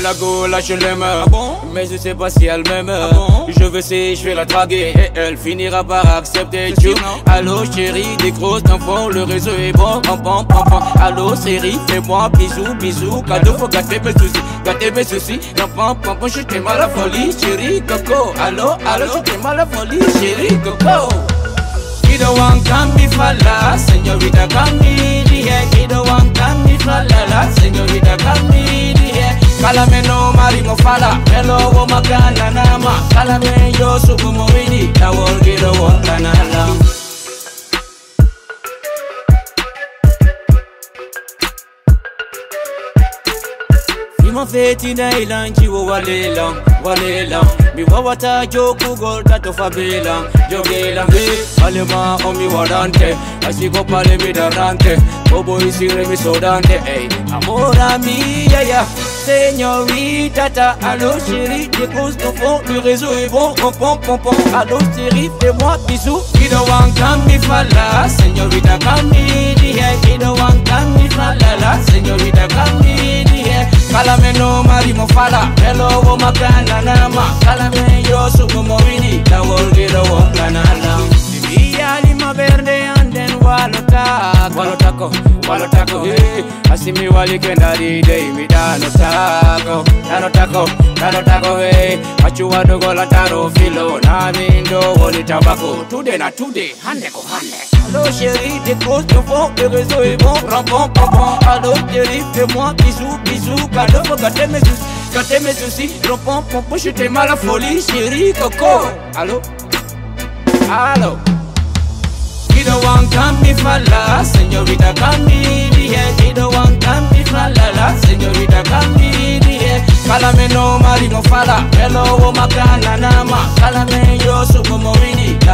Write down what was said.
Mais la go là je l'aime, mais je sais pas si elle m'aime. Je veux si je vais la draguer et elle finira par accepter. Allo chérie, des grosses enfants, le réseau est bon. Allo série, fais-moi bisous, bisous. Cadeau faut gâter mes soucis. Je t'aime à la folie, chérie coco. Allo, je t'aime à la folie, chérie coco. Kido wan kambi falla, señorita kambi dihe. Kido wan kambi falla, señorita kambi dihe. Kalame no marimo fala, melo wo makana nama. Kalame yo sukumo wini, na wol kido wan kanala. Ima feti na ilanchi wo walela, walela. Mi wawata joku golda to favela, jogela. Alema omi wadante, asiko pale mi darante. Bobo isire mi sodante, ey. Amora mia, señorita ta. Allo chérie, des grosses enfants, le réseau est bon. Allo chérie, fais-moi bisous. Kido wan kambi falla, señorita kambi dihe. Kido wan kambi falla, señorita kambi dihe. Kalame no marimo fala, melo wo makana nama. Kalame yo sukumo wini, na wol kido wan kanala. Yali maverde anden walotako hey. Asimi wali kenda dide mi dano tako hey. Achua dogo la taro filo na mindo woli tabako. Today na today, hande ko hande. Allo chérie, des grosses enfants, le réseau est bon. Allo chérie, fais-moi bisous, bisous. Cadeau faut gâter mes soucis. Je t'aime à la folie, chérie coco. Allo. Kido wan kambi falla, señorita kambi dihe. Kido wan kambi falla, señorita kambi dihe. Kalame no marimo fala, melo wo makana nama. Kalame yo sukumo wini.